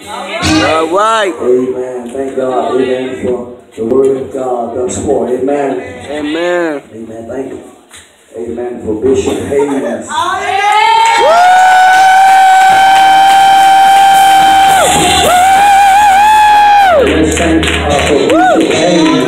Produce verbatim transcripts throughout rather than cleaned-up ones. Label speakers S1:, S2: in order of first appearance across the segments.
S1: All right.
S2: Amen. Thank God. Amen for the word of God thus far. Amen.
S1: Amen.
S2: Amen. Thank you. Amen for Bishop Haynes. Let's thank God for Bishop Haynes.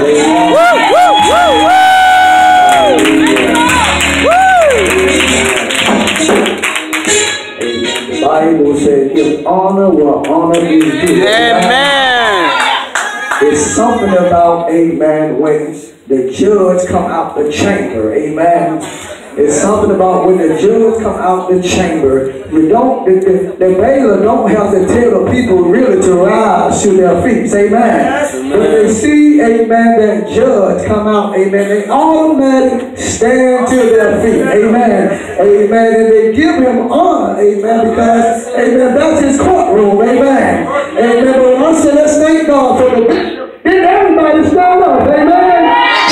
S2: The Bible says, give honor where honor is due.
S1: Amen.
S2: It's something about, amen, when the judge come out the chamber. Amen. It's something about when the judge come out the chamber, you don't, the, the, the bailiff don't have to tell the people really to rise to their feet. Amen. When they see, amen, that judge come out, amen, they automatically stand to their feet. Amen. Amen. And they give him honor. Amen. Because, amen, that's his courtroom. Amen. Amen. But I said, let's thank God for the bishop. Did everybody stand up? Amen.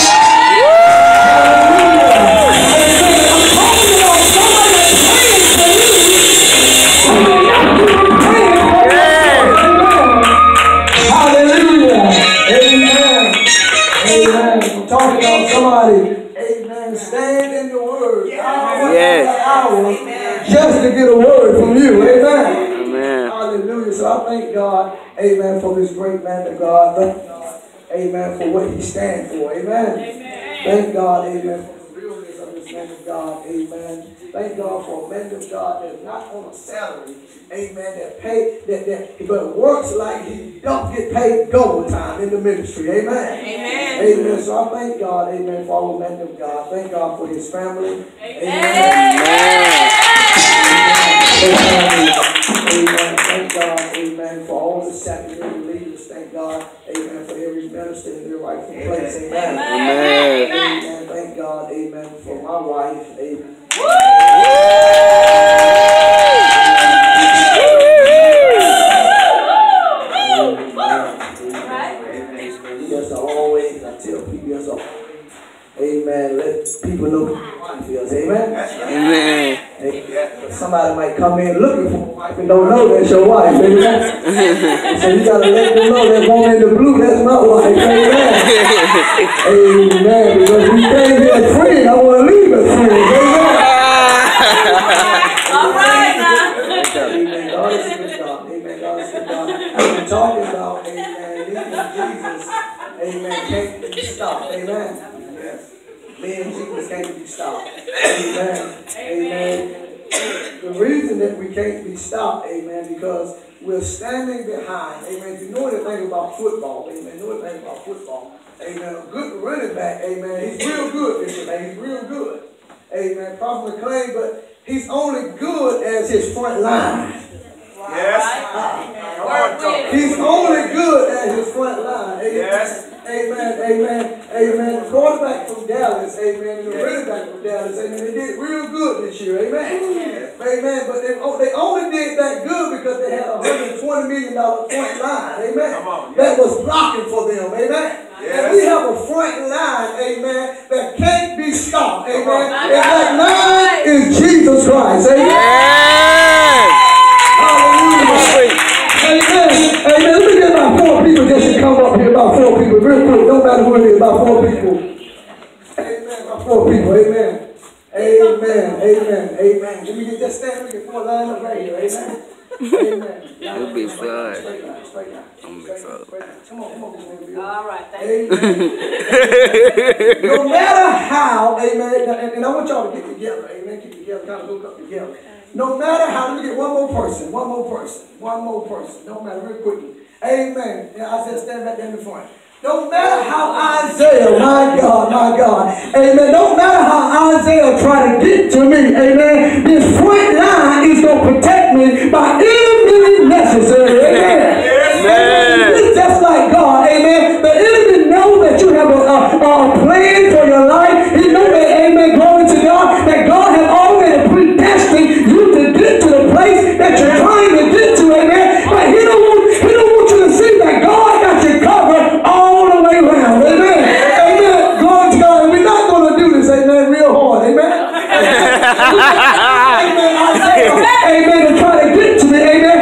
S2: Amen. Stand in the word.
S1: Yes.
S2: Just to get a word from you. Amen.
S1: Amen.
S2: Hallelujah. So I thank God, amen, for this great man of God. Thank God, amen, for what he stands for. Amen. Amen. Thank God, amen, for the realness of this man of God. Amen. Thank God for a man of God that's not on a salary. Amen. That pay that that but works like he don't get paid double time in the ministry. Amen. Amen. Amen. So I thank God, amen, for our man of God. Thank God for his family. Amen. Amen. Amen. Amen. Thank God, amen, for all the sacrificial leaders. Thank God, amen, for every minister in their rightful place. Amen.
S1: Amen.
S2: Amen. Thank God, amen, for my wife. Amen. Amen. Let people know who your wife is. Amen.
S1: Amen.
S2: Amen. Somebody might come in looking for a wife and don't know that's your wife. Amen. So you gotta let them know that woman in the blue, that's my wife. Amen. Amen. Because we came here as friends, I want to leave as friends. Amen.
S3: All right now.
S2: Amen. God is a good God. Amen. God is a good God. I'm talking about, amen, leaving Jesus. Amen. Can't be stopped. Amen. Me and Jesus can't be stopped. Amen. Amen. The reason that we can't be stopped, amen, because we're standing behind, amen. If you know anything about football, amen, know anything about football, amen, a good running back, amen, he's real good, amen, he's real good. Amen. Prophet McClain, but he's only good as his front line.
S3: Yes.
S2: Uh, he's only good as his front line. Amen. Yes. Amen, amen, amen. The quarterback from Dallas, amen, and the running back from Dallas, amen, they did real good this year, amen. Yes. Amen, but they, oh, they only did that good because they had a one hundred twenty million dollar front line, amen. Come on, yes. That was blocking for them, amen. Yes. And we have a front line, amen, that can't be stopped, amen. And that line is Jesus Christ, amen.
S1: Yes.
S2: Hallelujah. Amen. Amen. Let me get about four people just to come up here. About four people. Real quick. Don't matter who it is. About four people. Amen. About four people. Amen. Amen. Amen. Amen. Let me get just stand. Let me get four lines up right here. Amen. Amen.
S1: You'll be fine.
S2: Straight line. Straight line.
S1: I'm be fine.
S2: Come on. Come on.
S3: All right. Thank
S2: you. No matter how. Amen. And, and I want y'all to get together. Amen. Keep together. Kind of hook up together. No matter how, let me get one more person, one more person, one more person. No matter, real quickly. Amen. Yeah, Isaiah, stand back there in the front. No matter how Isaiah, my God, my God, amen. No matter how Isaiah try to get to me, amen, this front line is going to protect me by any means necessary, amen. Amen. It's just like God, amen. The enemy knows that you have a, a, a plan for your life. He knows that, amen, glory to God, that God has already predestined you to get to the place that you're trying to get to, amen. But he don't want, he don't want you to see that God got you covered all the way around, amen. Amen. Glory to God. And we're not going to do this, amen, real hard, amen. Amen. Isaiah, amen, to try to get to me, amen.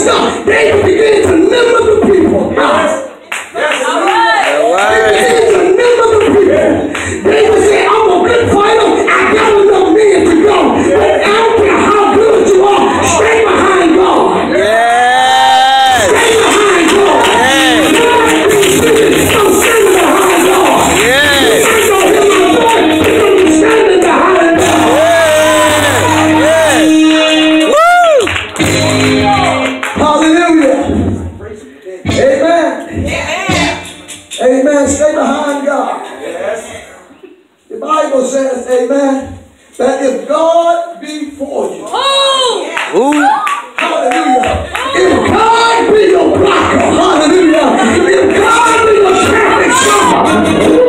S2: stuff, David began to number the people. Yes. Yes. All right. He began to number the people. David said, I'm a good fighter. I got enough men to go. But I don't care how good you are. Stay behind God.
S1: Yes.
S2: Stay behind God.
S1: Yes.
S2: I'm standing behind God.
S1: Yes.
S2: I know him, my boy. I'm standing behind God.
S1: Yes. Yes. Woo.
S2: Hallelujah. Amen. Amen. Stay behind God. Yes. The Bible says, amen, that if God be for you,
S1: Ooh.
S2: hallelujah, if God be your blocker, hallelujah, if God be your traffic stopper,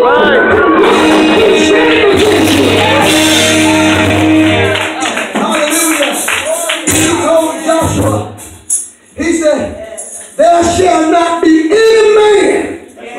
S2: hallelujah, he told Joshua, he said, there shall not be any man,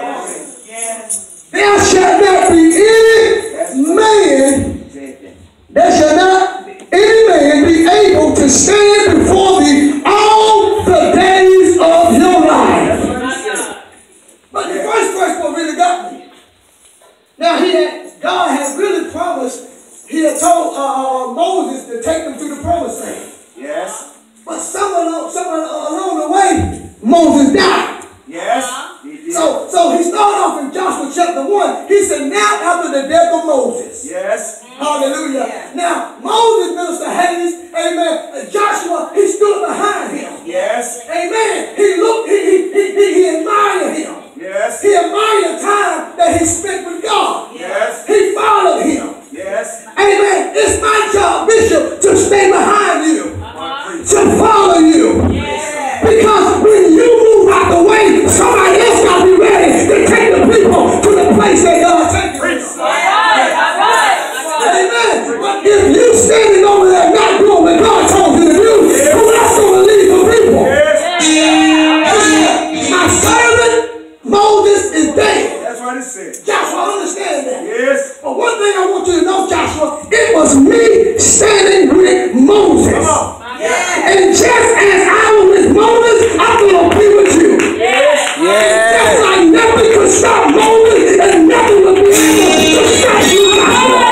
S2: there shall not be any man, there shall not any man be able to stand before thee all the days of your life. But the first verse what really got me. Now he had, God had really promised, he had told uh, uh, Moses to take them to the promised land. Yes. But somewhere, somewhere along the way, Moses died. Yes. So, so he started off in Joshua chapter one. He said, now after the death of Moses. Yes. Hallelujah. Yeah. Now, Moses, Minister Hayes, amen. Joshua, he stood behind him. Yes. Amen. He looked, he, he, he, he, he admired him. Yes. He admired the time that he spent with God. Yes. He followed him. Yes. Amen. It's my job, Bishop, to stay behind you. Uh-huh. To follow you. Yes. Because when you move out the way, somebody else got to be ready to take the people to the place that God takes them. All right. All right. Amen. But if you standing over there not doing what God told you to do, yes, who else going to lead the people? Yes. Yes. My servant Moses is dead. That's what it said. Joshua, understand that. Yes. But one thing I want you to know, Joshua, it was me standing with Moses. Come on. Yes. And just as I was with Moses, I'm going to be with you. Yes. Yes. Just like nothing could stop Moses, and nothing will be able to stop you, Joshua.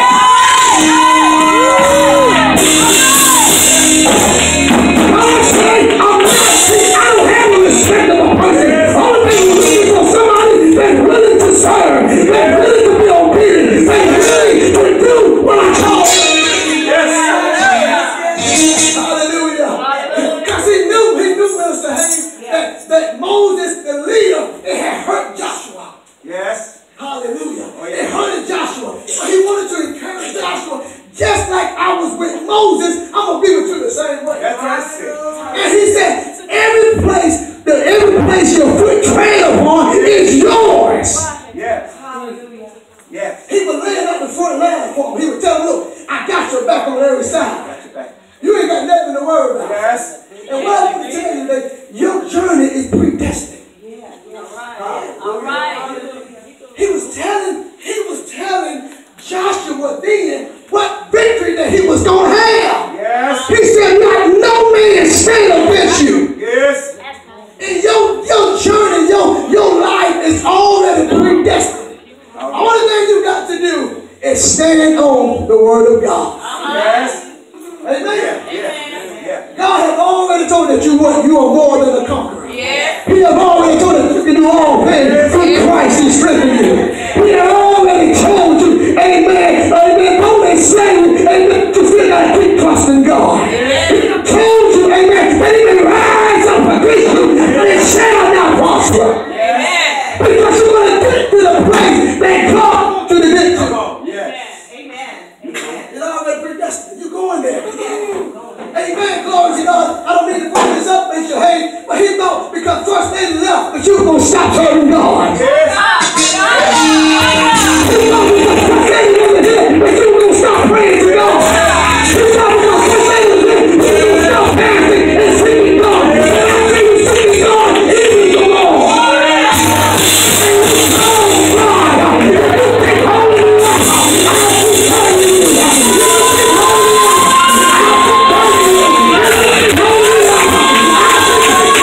S2: Serve, they really to be obedient, they really to do what I told them. Yes. Hallelujah. Because he knew, he knew, Minister Hayes, that, that Moses, the leader, it had hurt Joshua. Yes. Hallelujah. Oh, yeah. It hurted Joshua. But he wanted to encourage Joshua. Just like I was with Moses, I'm going to be with you the same way. That's what I said. And he said, every place, the, every place your foot tread upon is yours. Yes. Hallelujah. Yes. He was laying up the front line for him. He would tell him, look, I got your back on every side. I got your back. You ain't got nothing to worry about. Yes. And what I want to tell you that your journey is predestined. Yeah. All right. All right. He was telling, he was telling Joshua then what victory that he was going to have. Yes. He said, not no man stand against you. Yes. And your, your journey, your, your life is already predestined. The only thing you got to do is stand on the word of God. Yes. Amen. Yeah. Yeah. Yeah. God has already told that you are, you are more than a conqueror. Yeah. He has already told that you can do all things through Christ who strengthens you. He has already told you, amen, amen, though they slay you, amen, you still got to keep trusting God. He told you, amen, that he may rise up against you, and it shall not prosper. Amen. Because you're going to get to the place that God wants you to get to. Yes. Amen. It's already predestined. You're going there. Amen. Glory to God. I don't need to put this up, Mister Hayes, but he knows because first they left, but you were going to stop serving God. Yes. He knows because first they were here, but you were going to stop praying to God. He knows because first they were here, but you were going to stop fasting and seeking God. And after you seeking God, He is the Lord. Oh, God. You take hold of the Lord. I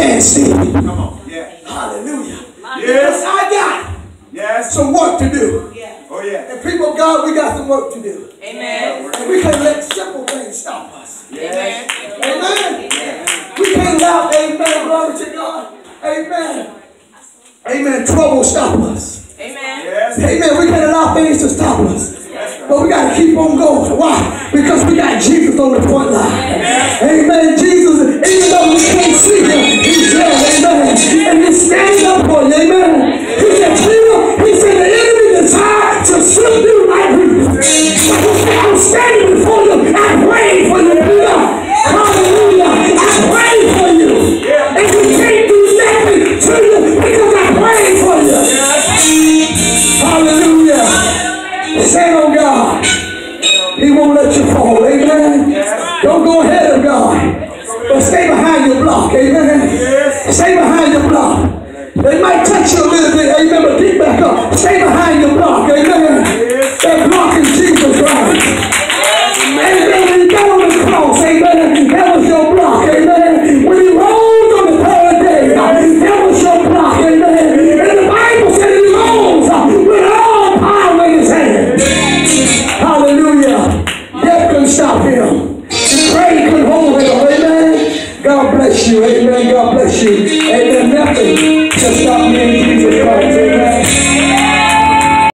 S2: stand still.
S4: Come on. Yeah.
S2: Hallelujah.
S4: Yes.
S2: Because I got
S4: Yes.
S2: some work to do.
S4: Oh, yeah.
S2: And people of God, we got some work to do.
S3: Amen.
S2: And we can't let simple things stop us.
S3: Amen.
S2: Amen. We can't allow, amen, glory to God. Amen. Amen. Trouble stop us.
S3: Amen.
S4: Yes.
S2: Amen. We can't allow things to stop us. But we got to keep on going. Why? Because we got Jesus on the front line. Amen. Jesus, even though we can't see him, he's there. Amen. And he's standing up for you. Amen. He said, Peter, he said, the enemy desired to slip you like wheat. But he said, I'm standing before you. I prayed for you, Peter. Hallelujah. I prayed for you. And you can't do nothing to you because I prayed for you. Hallelujah. Stand on God. He won't let you fall. Amen. Don't go ahead of God. But stay behind your block. Amen. Stay behind your block. They might touch you a little bit. Amen. But get back up. Stay behind your block. Amen. That block is Jesus Christ. Amen. When he got on the cross. Amen. That was your block. Amen. When he rose on the third day. That was your block. Amen. And the Bible said he rose with all power in his hand. Hallelujah. Death couldn't stop him. The grave couldn't hold him. Amen. God bless you. Amen. God bless you. Amen. Nothing can stop me in Jesus Christ.